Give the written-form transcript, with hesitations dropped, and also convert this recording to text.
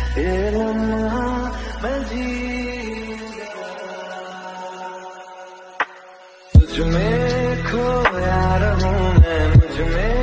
ये लम्हा मैं जी तुझ में खोया रहूं मैं, मुझ में